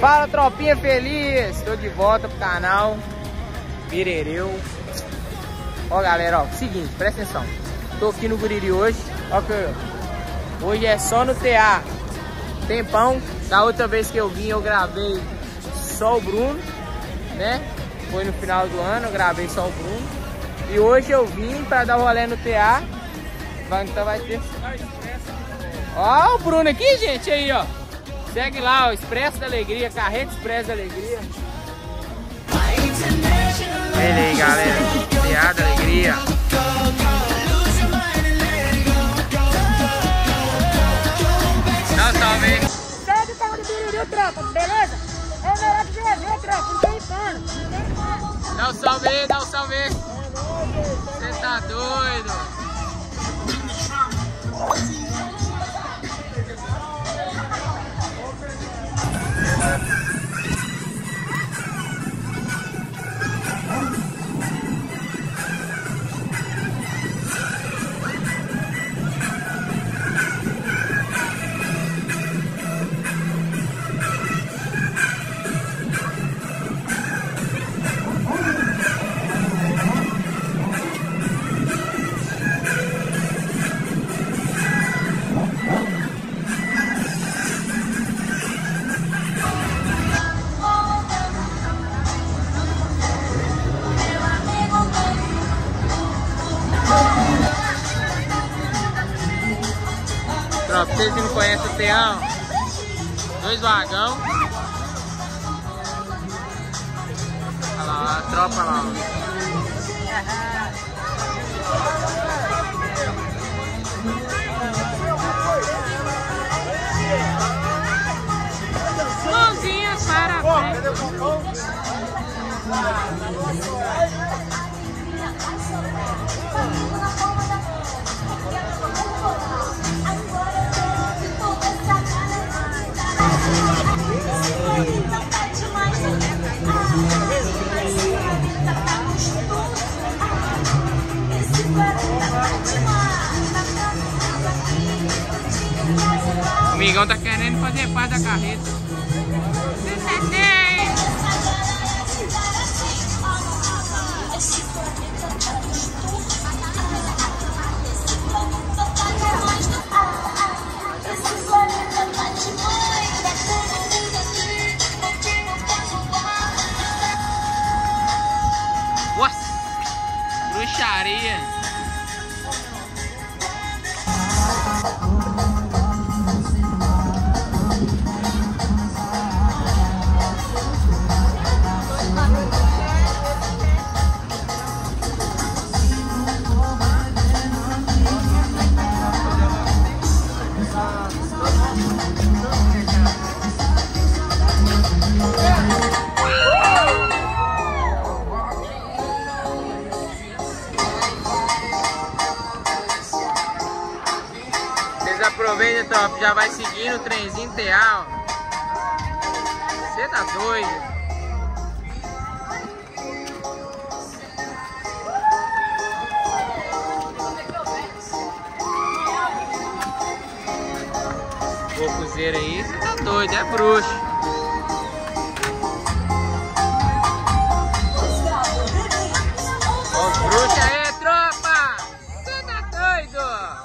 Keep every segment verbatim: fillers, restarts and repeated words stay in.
Fala, tropinha feliz! Estou de volta pro canal Birereu. Ó, galera, ó, seguinte, presta atenção. Tô aqui no Guriri hoje. Ó, que hoje é só no T A. Tempão. Da outra vez que eu vim, eu gravei só o Bruno, né? Foi no final do ano, eu gravei só o Bruno. E hoje eu vim pra dar rolê no T A. Então vai ter. Ó, o Bruno aqui, gente, aí, ó. Segue lá, ó, Expresso da Alegria, Carreta Expresso da Alegria. Ele aí, galera, T A da Alegria. Dá um salve aí. Segue o carro do Birereu, tropa, beleza? É o melhor de G V, tropa, não tem pano, não tem pano. Dá um salve aí, dá um salve aí. Você tá doido? Tropa, vocês que não conhecem o T A, ó, dois vagão. Olha lá, a tropa lá, ó. Mãozinhas para frente. O amigão tá querendo fazer parte da carreta. Nossa! Bruxaria! Aproveita, top, já vai seguindo o trenzinho T A, ó. Você tá doido? O cozeiro aí, você tá doido, é bruxo. Ó, os bruxos aí, tropa! Você tá doido?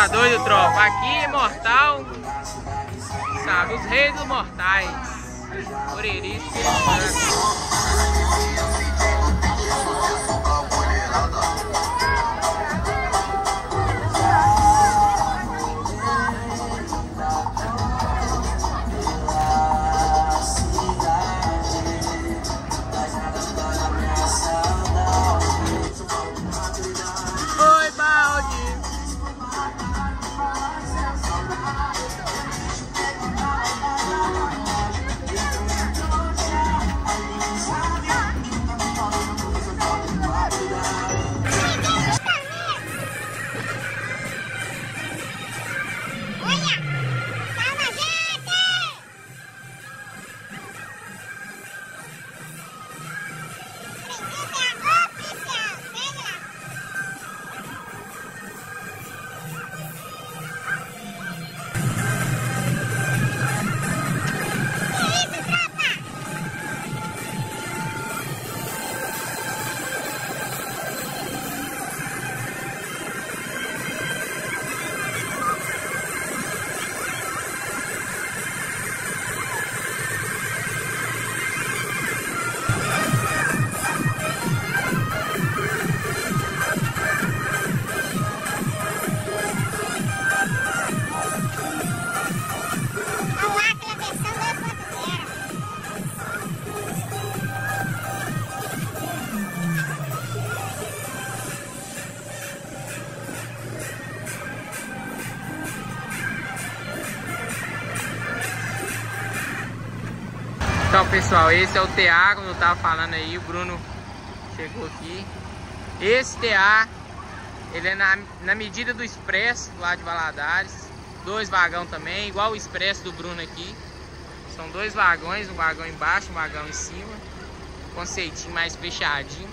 tá doido, tropa? Aqui, mortal, sabe, os reis dos mortais. Oreri, Então, pessoal, esse é o T A, como eu tava falando aí, o Bruno chegou aqui. Esse T A, ele é na, na medida do Expresso, lá de Valadares. Dois vagão também, igual o Expresso do Bruno aqui. São dois vagões, um vagão embaixo, um vagão em cima. Conceitinho mais fechadinho.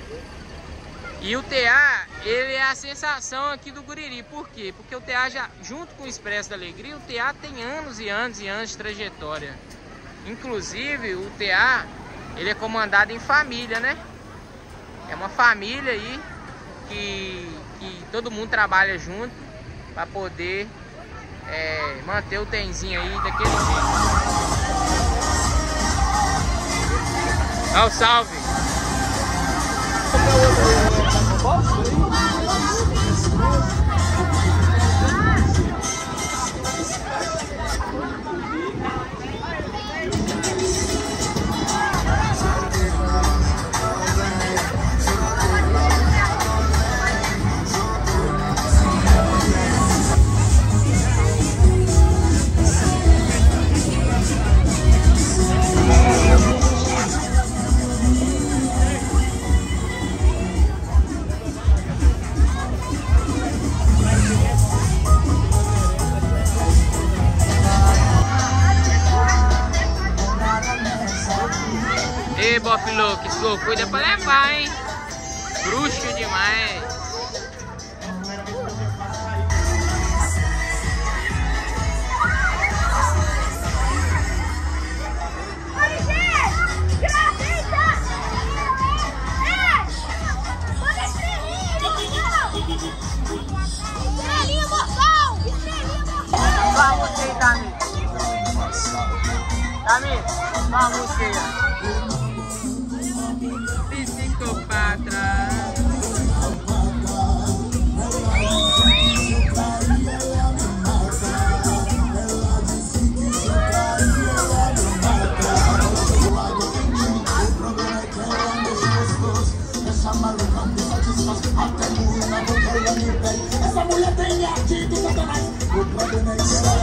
E o T A, ele é a sensação aqui do Guriri. Por quê? Porque o T A, já, junto com o Expresso da Alegria, o T A tem anos e anos e anos de trajetória. Inclusive, o T A, ele é comandado em família, né? É uma família aí que, que todo mundo trabalha junto para poder é, manter o trenzinho aí daquele jeito. Ó, salve! Ei, bofe louco, esse louco cuida pra levar, hein? Bruxo demais. Estrelinha mortal! Estrelinha mortal! Só você, Camille. Camille, só você. Psicopata. Essa mulher tem arte do Satanás. O problema é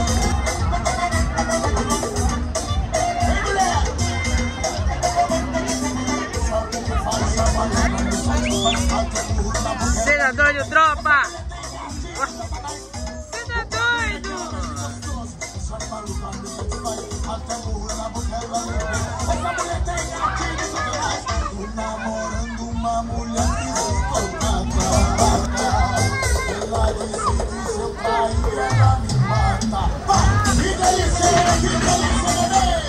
Cê tá doido, tropa? Cê tá doido? essa mulher tem arte do Satanás. Tô namorando uma mulher que eu tô ela disse que se eu cair ela me mata. Vai, que delícia, que delícia, bebê.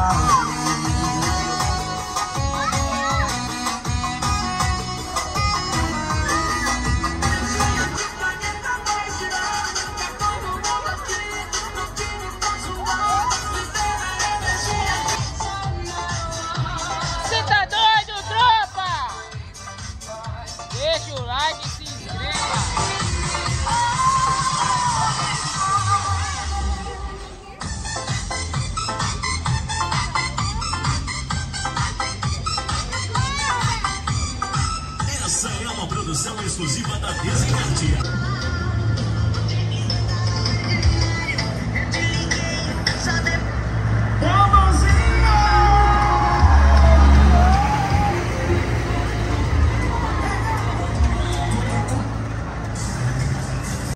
mal.